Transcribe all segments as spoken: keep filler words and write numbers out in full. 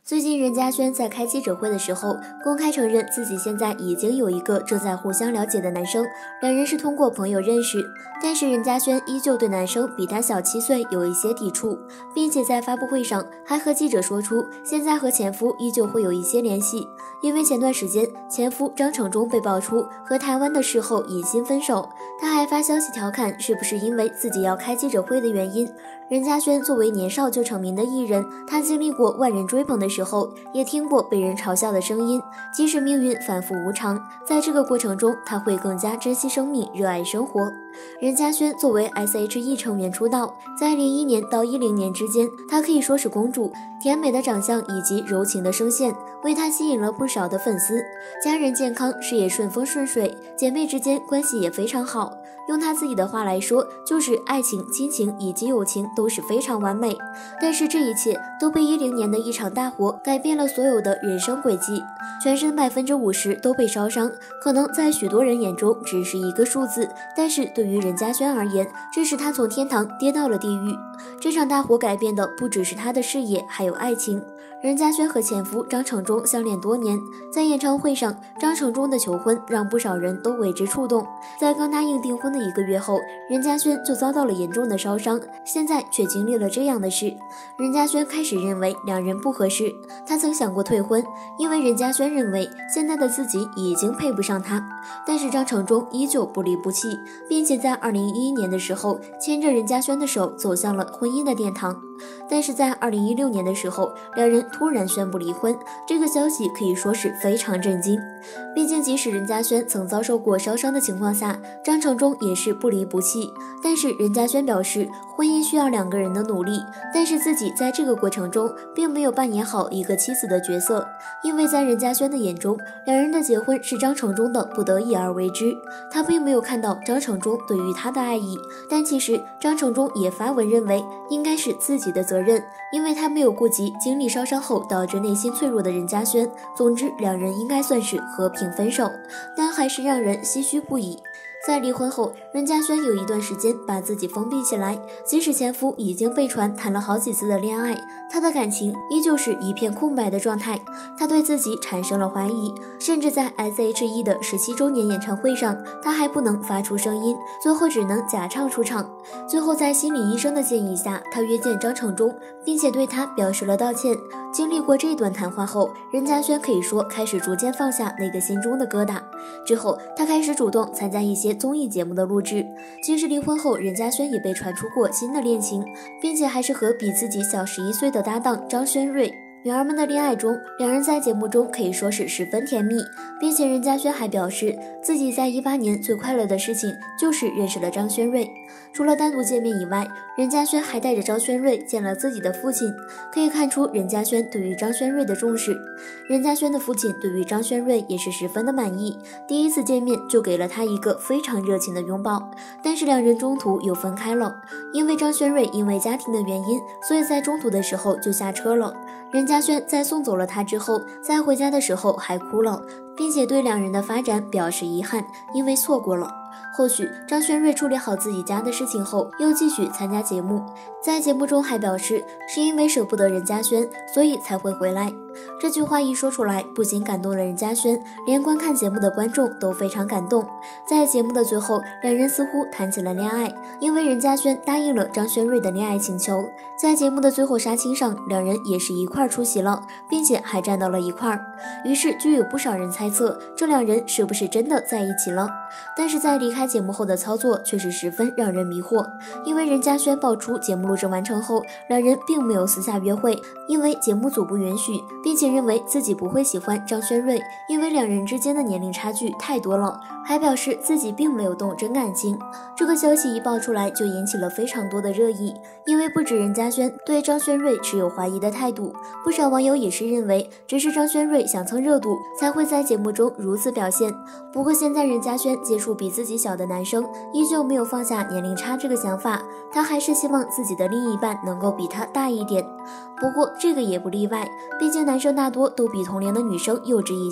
最近任嘉萱在开记者会的时候，公开承认自己现在已经有一个正在互相了解的男生，两人是通过朋友认识。但是任嘉萱依旧对男生比她小七岁有一些抵触，并且在发布会上还和记者说出现在和前夫依旧会有一些联系，因为前段时间前夫张承忠被爆出和台湾的事后隐心分手，他还发消息调侃是不是因为自己要开记者会的原因。任嘉萱作为年少就成名的艺人，她经历过万人追捧的时候，也听过被人嘲笑的声音。即使命运反复无常，在这个过程中，她会更加珍惜生命，热爱生活。任嘉萱作为 S H E 成员出道，在零一年到一零年之间，她可以说是公主，甜美的长相以及柔情的声线，为她吸引了不少的粉丝。家人健康，事业顺风顺水，姐妹之间关系也非常好。用她自己的话来说，就是爱情、亲情以及友情都是非常完美。但是这一切都被一零年的一场大火改变了所有的人生轨迹，全身百分之五十都被烧伤，可能在许多人眼中只是一个数字，但是对于任嘉萱而言，这是她从天堂跌到了地狱。这场大火改变的不只是她的事业，还有爱情。任嘉萱和前夫张承忠相恋多年，在演唱会上，张承忠的求婚让不少人都为之触动。在刚答应订婚的一个月后，任嘉萱就遭到了严重的烧伤，现在却经历了这样的事。任嘉萱开始认为两人不合适，她曾想过退婚，因为任嘉萱认为现在的自己已经配不上他。但是张承忠依旧不离不弃，并且在二零一一年的时候牵着任嘉萱的手走向了婚姻的殿堂。但是在二零一六年的时候，两人突然宣布离婚，这个消息可以说是非常震惊。毕竟即使任嘉萱曾遭受过烧伤的情况下，张承忠也是不离不弃。但是任嘉萱表示，婚姻需要两个人的努力，但是自己在这个过程中并没有扮演好一个妻子的角色，因为在任嘉萱的眼中，两人的结婚是张承忠的不得已而为之，他并没有看到张承忠对于他的爱意。但其实张承忠也发文认为应该是自己的责任，因为他没有顾及经历烧伤后导致内心脆弱的任嘉萱。总之两人应该算是和平分手，但还是让人唏嘘不已。在离婚后，任嘉萱有一段时间把自己封闭起来，即使前夫已经被传谈了好几次的恋爱，她的感情依旧是一片空白的状态。她对自己产生了怀疑，甚至在 S H E 的十七周年演唱会上，她还不能发出声音，最后只能假唱出场。最后在心理医生的建议下，她约见张承忠，并且对他表示了道歉。经历过这段谈话后，任嘉萱可以说开始逐渐放下那个心中的疙瘩。之后她开始主动参加一些综艺节目的录制。其实离婚后，任嘉萱也被传出过新的恋情，并且还是和比自己小十一岁的搭档张轩睿。女儿们的恋爱中，两人在节目中可以说是十分甜蜜，并且任嘉萱还表示自己在一八年最快乐的事情就是认识了张轩睿。除了单独见面以外，任嘉萱还带着张轩睿见了自己的父亲，可以看出任嘉萱对于张轩睿的重视。任嘉萱的父亲对于张轩睿也是十分的满意，第一次见面就给了他一个非常热情的拥抱。但是两人中途又分开了，因为张轩睿因为家庭的原因，所以在中途的时候就下车了。任嘉萱在送走了他之后，在回家的时候还哭了，并且对两人的发展表示遗憾，因为错过了。后续张轩睿处理好自己家的事情后，又继续参加节目，在节目中还表示是因为舍不得任嘉萱，所以才会回来。这句话一说出来，不仅感动了任嘉萱，连观看节目的观众都非常感动。在节目的最后，两人似乎谈起了恋爱，因为任嘉萱答应了张轩睿的恋爱请求。在节目的最后杀青上，两人也是一块儿出席了，并且还站到了一块儿。于是就有不少人猜测这两人是不是真的在一起了。但是在离开节目后的操作却是十分让人迷惑，因为任嘉萱爆出节目录制完成后，两人并没有私下约会，因为节目组不允许，并且认为自己不会喜欢张轩睿，因为两人之间的年龄差距太多了，还表示自己并没有动真感情。这个消息一爆出来就引起了非常多的热议，因为不止任嘉萱对张轩睿持有怀疑的态度，不少网友也是认为只是张轩睿想蹭热度才会在节目中如此表现。不过现在任嘉萱接触比自己小的男生，依旧没有放下年龄差这个想法，她还是希望自己的另一半能够比她大一点。不过这个也不例外，毕竟男生大多都比同龄的女生幼稚一些。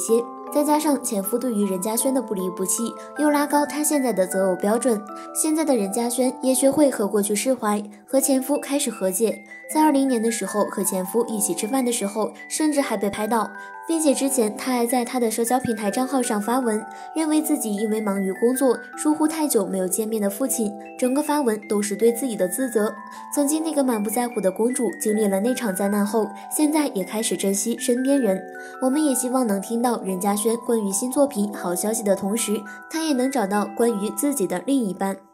再加上前夫对于任家萱的不离不弃，又拉高他现在的择偶标准，现在的任家萱也学会和过去释怀，和前夫开始和解。在二零年的时候和前夫一起吃饭的时候，甚至还被拍到，并且之前他还在他的社交平台账号上发文，认为自己因为忙于工作疏忽太久没有见面的父亲，整个发文都是对自己的自责。曾经那个满不在乎的公主经历了那场灾难后，现在也开始珍惜身边人。我们也希望能听到任家萱关于新作品好消息的同时，她也能找到关于自己的另一半。